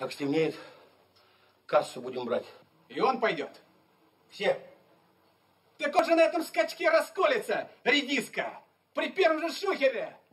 Как стемнеет, кассу будем брать. И он пойдет? Все. Так он же на этом скачке расколется, редиска. При первом же шухере.